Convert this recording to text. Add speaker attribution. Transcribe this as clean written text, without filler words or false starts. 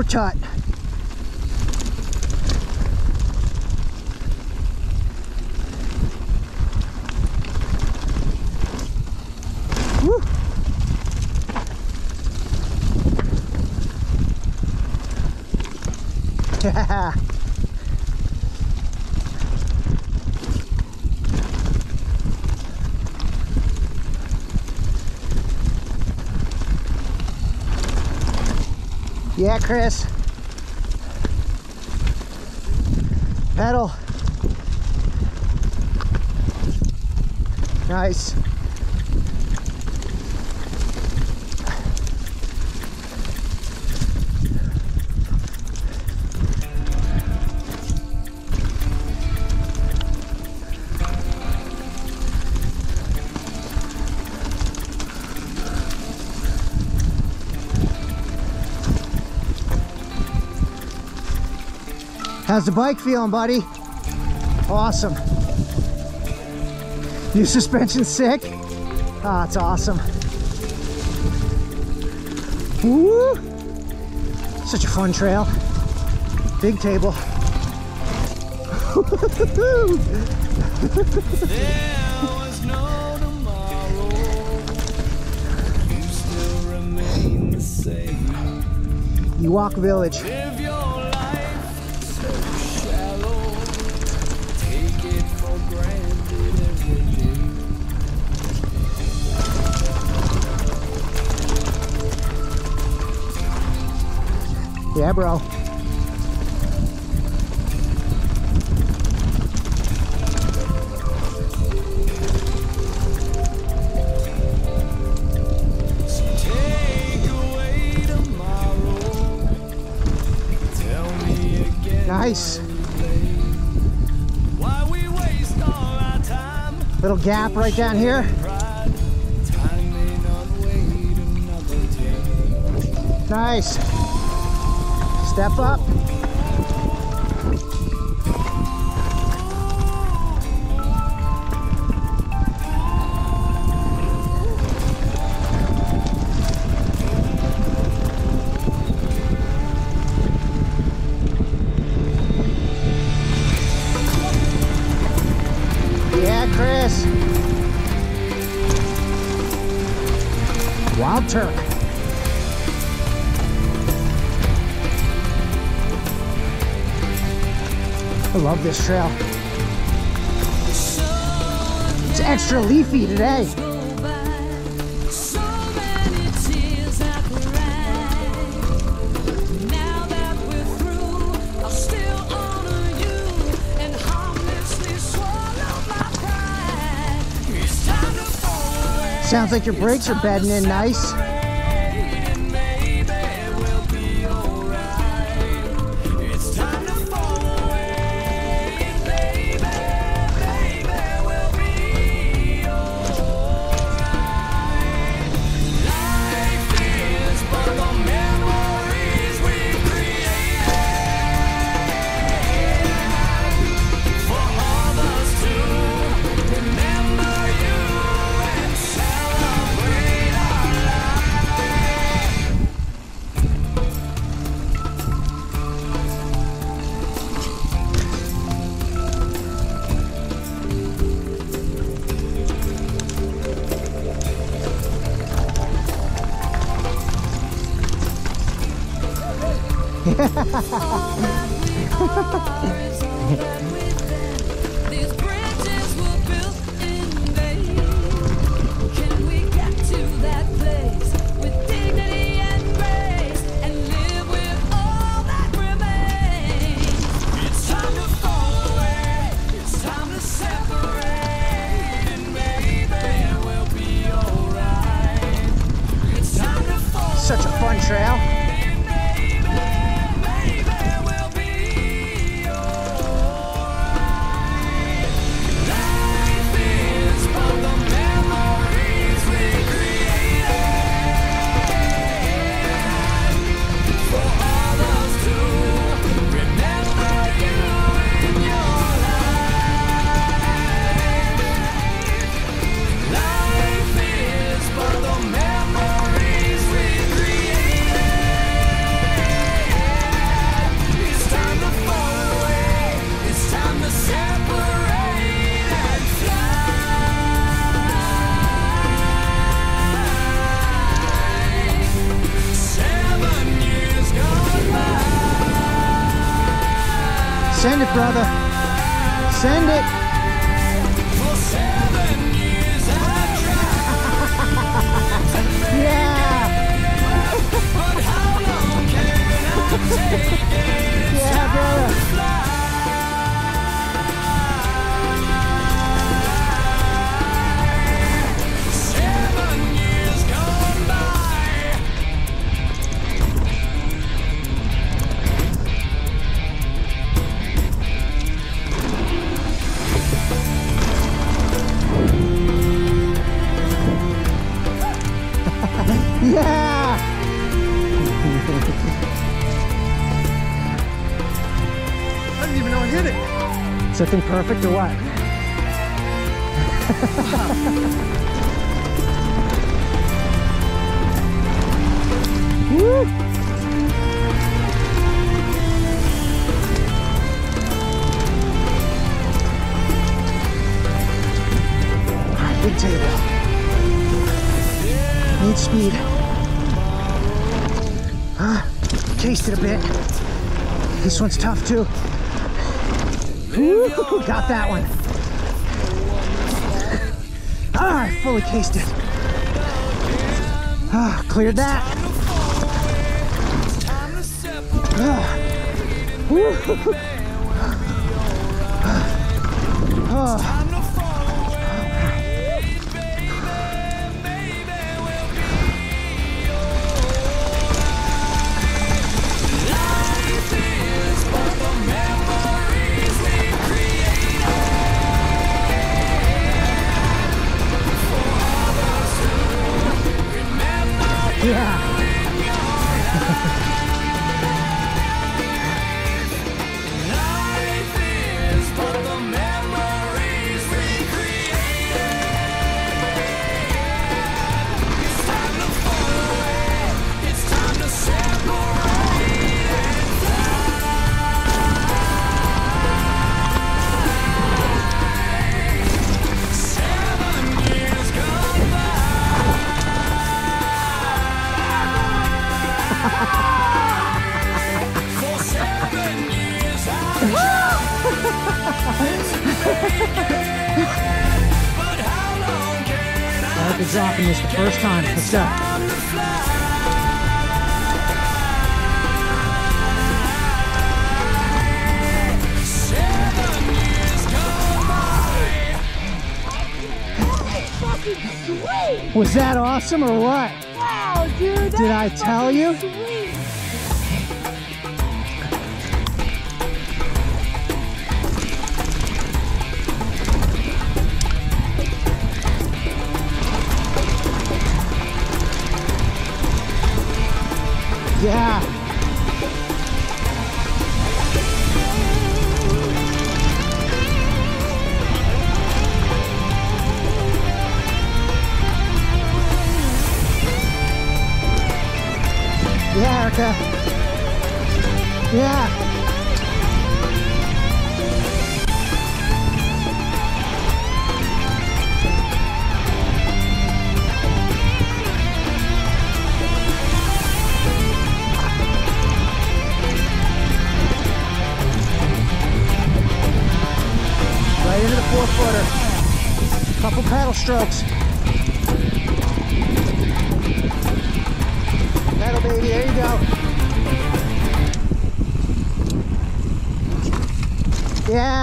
Speaker 1: tut. Woo. Yeah. Yeah, Kris. Pedal. Nice. How's the bike feeling, buddy? Awesome. New suspension sick? Ah, it's awesome. Woo! Such a fun trail. Big table.
Speaker 2: There was no tomorrow. You still remain the same.
Speaker 1: Ewok Village.
Speaker 2: Live your life so shallow. Take it for granted every day.
Speaker 1: Yeah, bro. Nice. Little gap right down here. Nice. Step up. Yeah, Kris. Wild Turk. I love this trail. It's extra leafy today. Sounds like your brakes are bedding in nice.
Speaker 3: These bridges were built in vain. Can we get to that place with dignity and grace and live with all that remains? It's time to fall away. It's time to separate, and maybe we'll be alright. It's time to fall.
Speaker 1: Such a fun trail. Send it, brother. Send it.
Speaker 2: For 7 years I tried.
Speaker 1: Yeah.
Speaker 2: But how long can I take it?
Speaker 1: Yeah, brother. Yeah!
Speaker 4: I didn't even know I hit it.
Speaker 1: Is that thing perfect or what? Woo! All right, big table. Need speed. Cased it a bit. This one's tough too. Woo, got that one. I fully cased it. Cleared that. Woo. Yeah.
Speaker 2: Life is but the memories we created. It's time to fall away. It's time to separate and fly. 7 years gone by. For 7 years I but how long can I
Speaker 1: I've been dropping this the first time. Let's go.
Speaker 2: time to fly? 7 years gone by.
Speaker 1: Was that awesome or what?
Speaker 3: Wow, dude.
Speaker 1: Did I tell you?
Speaker 3: Sweet.
Speaker 1: Yeah. Yeah, Erika. Yeah. Right into the 4-footer. Couple paddle strokes. Pedal, baby, there you go. Yeah.